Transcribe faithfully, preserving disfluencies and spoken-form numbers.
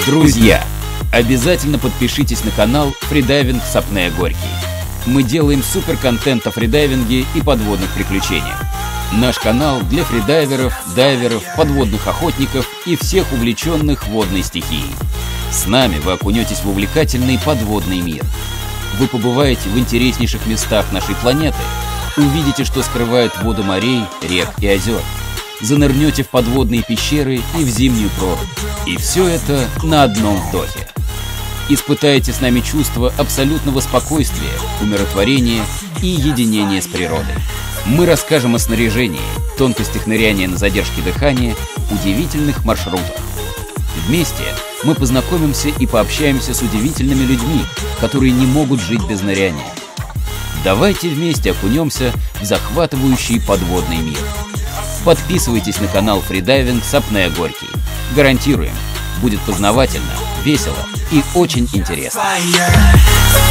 Друзья, обязательно подпишитесь на канал Фридайвинг с Апнея Горький. Мы делаем супер контент о фридайвинге и подводных приключениях. Наш канал для фридайверов, дайверов, подводных охотников и всех увлеченных водной стихией. С нами вы окунетесь в увлекательный подводный мир. Вы побываете в интереснейших местах нашей планеты, увидите, что скрывает воду морей, рек и озер. Занырнете в подводные пещеры и в зимнюю прорубь. И все это на одном вдохе. Испытаете с нами чувство абсолютного спокойствия, умиротворения и единения с природой. Мы расскажем о снаряжении, тонкостях ныряния на задержке дыхания, удивительных маршрутах. Вместе мы познакомимся и пообщаемся с удивительными людьми, которые не могут жить без ныряния. Давайте вместе окунемся в захватывающий подводный мир. Подписывайтесь на канал Фридайвинг с Апнея Горький. Гарантируем, будет познавательно, весело и очень интересно.